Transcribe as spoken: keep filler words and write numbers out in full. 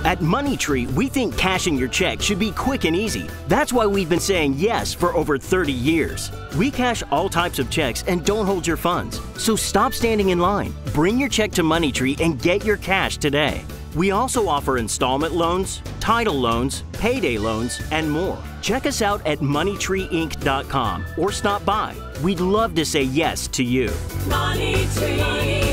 At Moneytree, we think cashing your check should be quick and easy. That's why we've been saying yes for over thirty years. We cash all types of checks and don't hold your funds. So stop standing in line. Bring your check to Moneytree and get your cash today. We also offer installment loans, title loans, payday loans, and more. Check us out at moneytree inc dot com or stop by. We'd love to say yes to you. Moneytree.